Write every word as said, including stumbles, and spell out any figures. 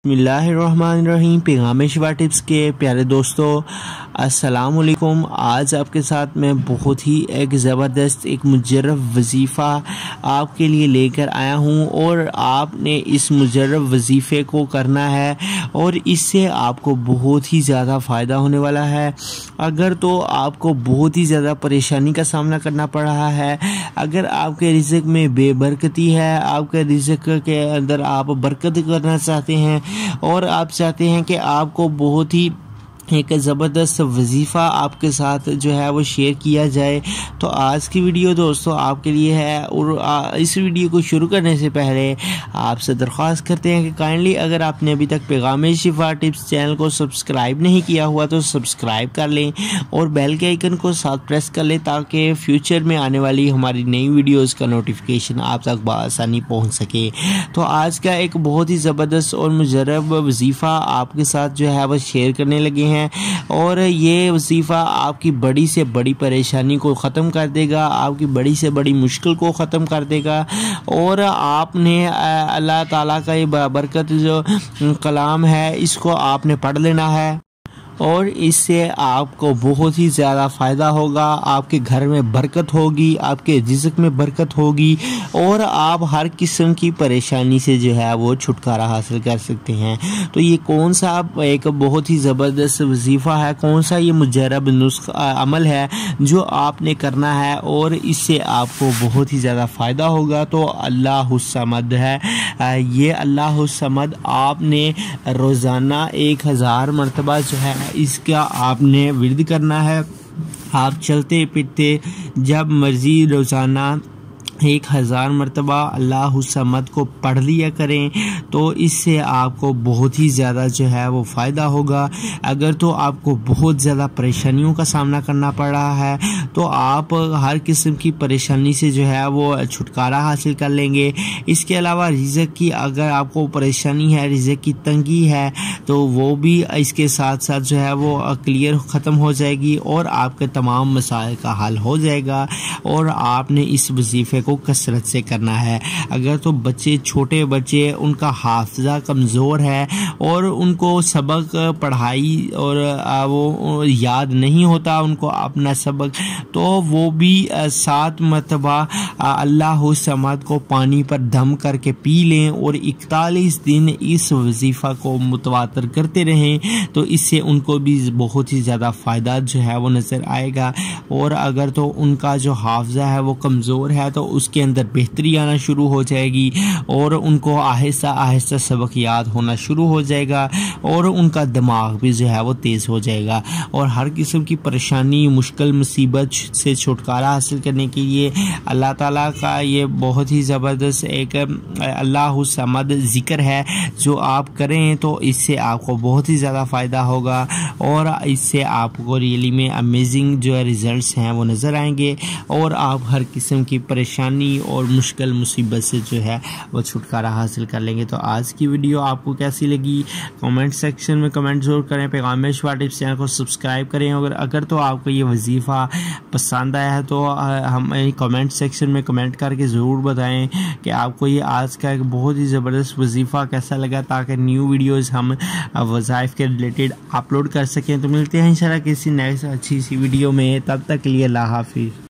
बिस्मिल्लाहिर्रहमानिर्रहीम। पैगाम शिफा टिप्स के प्यारे दोस्तों, अस्सलाम वालेकुम। आज आपके साथ मैं बहुत ही एक ज़बरदस्त एक मुजर्रब वजीफ़ा आपके लिए लेकर आया हूं और आपने इस मुजर्रब वजीफ़े को करना है और इससे आपको बहुत ही ज़्यादा फ़ायदा होने वाला है। अगर तो आपको बहुत ही ज़्यादा परेशानी का सामना करना पड़ रहा है, अगर आपके रिज़्क़ में बेबरकती है, आपके रिज़्क़ के अंदर आप बरकत करना चाहते हैं और आप चाहते हैं कि आपको बहुत ही एक ज़बरदस्त वजीफ़ा आपके साथ जो है वो शेयर किया जाए, तो आज की वीडियो दोस्तों आपके लिए है। और इस वीडियो को शुरू करने से पहले आपसे दरख्वास्त करते हैं कि काइंडली अगर आपने अभी तक पैगाम शिफा टिप्स चैनल को सब्सक्राइब नहीं किया हुआ तो सब्सक्राइब कर लें और बेल के आइकन को साथ प्रेस कर लें ताकि फ्यूचर में आने वाली हमारी नई वीडियोज़ का नोटिफिकेशन आप तक बआसानी पहुँच सके। तो आज का एक बहुत ही ज़बरदस्त और मुजर्रब वजीफ़ा आपके साथ जो है वो शेयर करने लगे हैं और ये वजीफ़ा आपकी बड़ी से बड़ी परेशानी को ख़त्म कर देगा, आपकी बड़ी से बड़ी मुश्किल को ख़त्म कर देगा। और आपने अल्लाह ताला का ये बरकत जो कलाम है इसको आपने पढ़ लेना है और इससे आपको बहुत ही ज़्यादा फ़ायदा होगा। आपके घर में बरकत होगी, आपके रिज़्क़ में बरकत होगी और आप हर किस्म की परेशानी से जो है वो छुटकारा हासिल कर सकते हैं। तो ये कौन सा एक बहुत ही ज़बरदस्त वजीफ़ा है, कौन सा ये मुजर्रब नुस्खा अमल है जो आपने करना है और इससे आपको बहुत ही ज़्यादा फ़ायदा होगा। तो अल्लाहुस्समद है ये, अल्लाहुस्समद आपने रोज़ाना एक हज़ार मरतबा जो है इसका आपने विर्द करना है। आप चलते फिरते जब मर्जी रोज़ाना एक हज़ार मरतबा अल्लाहुस्समद को पढ़ लिया करें, तो इससे आपको बहुत ही ज़्यादा जो है वो फ़ायदा होगा। अगर तो आपको बहुत ज़्यादा परेशानियों का सामना करना पड़ रहा है तो आप हर किस्म की परेशानी से जो है वो छुटकारा हासिल कर लेंगे। इसके अलावा रिज़्क़ की अगर आपको परेशानी है, रिज़्क़ की तंगी है, तो वो भी इसके साथ साथ जो है वो क्लियर ख़त्म हो जाएगी और आपके तमाम मसाइल का हल हो जाएगा। और आपने इस वजीफ़े को कसरत से करना है। अगर तो बच्चे, छोटे बच्चे, उनका हाफ़िज़ा कमज़ोर है और उनको सबक पढ़ाई और वो याद नहीं होता उनको अपना सबक, तो वो भी सात मरतबा अल्लाहुस्समद को पानी पर दम करके पी लें और इकतालीस दिन इस वजीफ़ा को मुतवातर करते रहें, तो इससे उनको भी बहुत ही ज़्यादा फ़ायदा जो है वो नज़र आएगा। और अगर तो उनका जो हाफ़िज़ा है वो कमज़ोर है तो उसके अंदर बेहतरी आना शुरू हो जाएगी और उनको आहिस्ता आहिस्ता सबक याद होना शुरू हो जाएगा और उनका दिमाग भी जो है वो तेज़ हो जाएगा। और हर किस्म की परेशानी, मुश्किल, मुसीबत से छुटकारा हासिल करने के लिए अल्लाह ताला का ये बहुत ही ज़बरदस्त एक अल्लाहुस्समद ज़िक्र है जो आप करें तो इससे आपको बहुत ही ज़्यादा फ़ायदा होगा और इससे आपको रियली में अमेजिंग जो है रिज़ल्ट्स हैं वो नज़र आएंगे और आप हर किस्म की परेशानी और मुश्किल मुसीबत से जो है वो छुटकारा हासिल कर लेंगे। तो आज की वीडियो आपको कैसी लगी कमेंट सेक्शन में कमेंट ज़रूर करें। पैगाम शिफा टिप्स चैनल को सब्सक्राइब करें। अगर अगर तो आपको ये वजीफ़ा पसंद आया है तो हमें कमेंट सेक्शन में कमेंट करके ज़रूर बताएं कि आपको ये आज का एक बहुत ही ज़बरदस्त वजीफ़ा कैसा लगा, ताकि न्यू वीडियोज़ हम वज़ाइफ के रिलेटेड अपलोड कर सकें। तो मिलते हैं इंशाल्लाह किसी नेक्स्ट अच्छी सी वीडियो में, तब तक के लिए अल्लाह हाफिज़।